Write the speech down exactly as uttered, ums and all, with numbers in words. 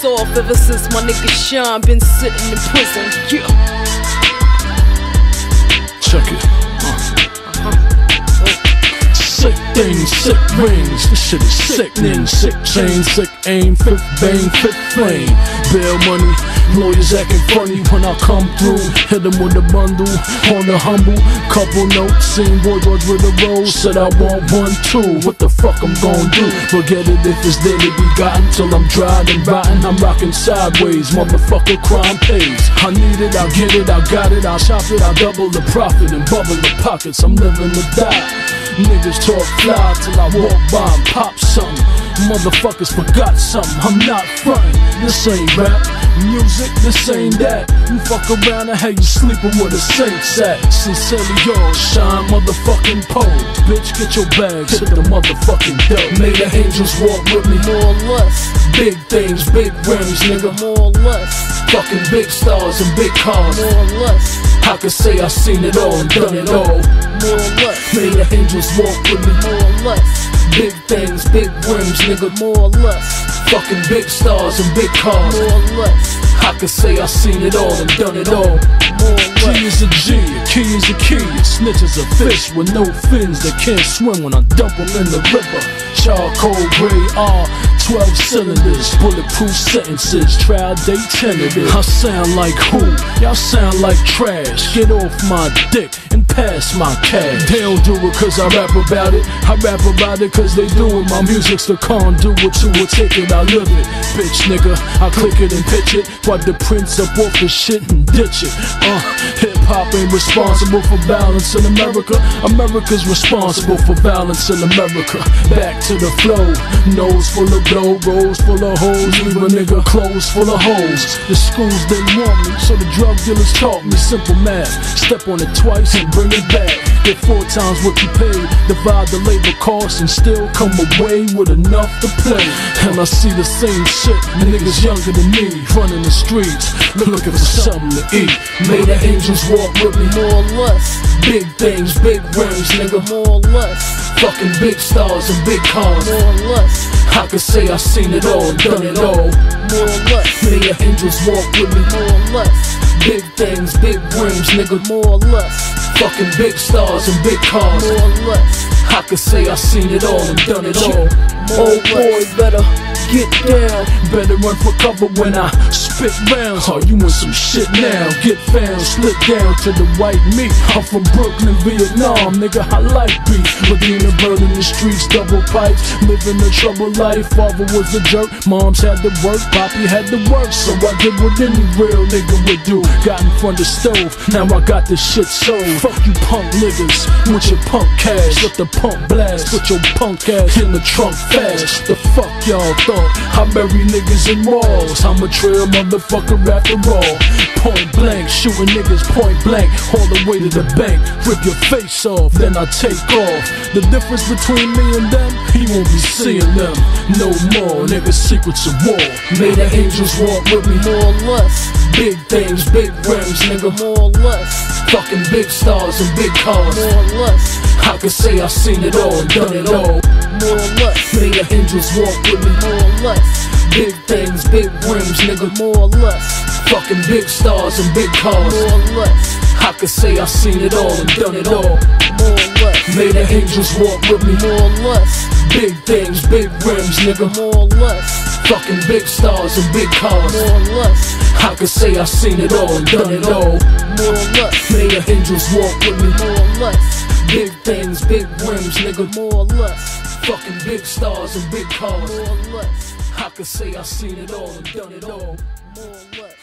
off ever since my nigga Shyne been sitting in prison. Yeah. Check it. Uh-huh. Sick things, sick rings, this shit is sickening. Sick chain, sick aim, fifth bang, fifth flame. Bail money, lawyers acting funny when I come through. Hit them with a bundle, on the humble. Couple notes, seen bourgeois with a rose. Said I want one, two, what the fuck I'm gon' do? Forget it if it's there to be gotten. Till I'm dried and rotten, I'm rocking sideways. Motherfucker crime pays. I need it, I'll get it, I got it, I'll shop it, I'll double the profit and bubble the pockets. I'm living to die. Niggas talk fly till I walk by and pop something. Motherfuckers forgot something, I'm not frontin'. This ain't rap music, this ain't that. You fuck around and have you sleeping with a saint's at. Sincerely yours, Shyne motherfucking pole. Bitch, get your bags, hit the motherfucking dough. May the angels walk with me, more or less. Big things, big rims, nigga, more or less. Fucking big stars and big cars, more or less. I can say I seen it all and done it all, more or less. May the angels walk with me, more or less. Big things, big rims, nigga, more or less. Fucking big stars and big cars, more or less. I can say I seen it all and done it all. More or less. G is a G, a key is a key. A snitch is a fish with no fins that can't swim when I dump them in the river. Charcoal gray R, twelve cylinders, bulletproof sentences, trial date tentative. I sound like who? Y'all sound like trash. Get off my dick and pass my cash. They don't do it cause I rap about it, I rap about it cause they do it. My music's the conduit to a ticket, I live it. Bitch nigga, I click it and pitch it. Wipe the prints up off the shit and ditch it. Uh, hip hop ain't responsible for balance in America. America's responsible for balance in America. Back to the flow, nose full of dough, rolls full of hoes, leave a nigga clothes full of hoes. The schools didn't want me, so the drug dealers taught me simple math. Step on it twice and bring it back. Get four times what you paid, divide the labor costs and still come away with enough to play. And I see the same shit, niggas younger than me running the streets, looking for something to eat. May the angels walk with me, more or less. Big things, big rims, nigga, more or less. Fucking big stars and big cars, more or less. I can say I seen it all, done it all, more or less. May the angels walk with me, more or less. Big things, big rims, nigga, more or less. Fucking big stars and big cars, more or less. I can say I seen it all and done it all. Oh boy, better get down. Better run for cover when I spit rounds. Oh, you want some shit now? Get found, split down to the white meat. I'm from Brooklyn, Vietnam, nigga, I like beef. Medina burning the streets, double pipes, living a troubled life. Father was a jerk, moms had to work, Poppy had to work. So I did what any real nigga would do. Got in front of the stove, now I got this shit sold. Fuck you punk niggas with your punk cash. Let the punk blast, put your punk ass in the trunk fast. The fuck y'all thought? I bury niggas in walls, I'm a trail motherfucker after all. Point blank, shooting niggas point blank, all the way to the bank. Rip your face off, then I take off. The difference between me and them, he won't be seeing them no more. Niggas secrets of war. May the angels walk with me, more or less. Big things, big rims, nigga, more or less. Fucking big stars and big cars, more or less. I can say I seen it all and done it all, more or less. May the angels walk with me, more or less. Big things, big rims, nigga, more or less. Fucking big stars and big cars, more or less. I can say I seen it all and done it all, more or less. May the angels walk with me, more or less. Big things, big rims, nigga, more or less. Fucking big stars and big cars, more or less. I can say I seen it all and done it all, more or less. May the angels walk with me, more or less. Big things, big rims, nigga, more or less. Fucking big stars and big cars, more or less. I can say I seen it all and done it all, more or less.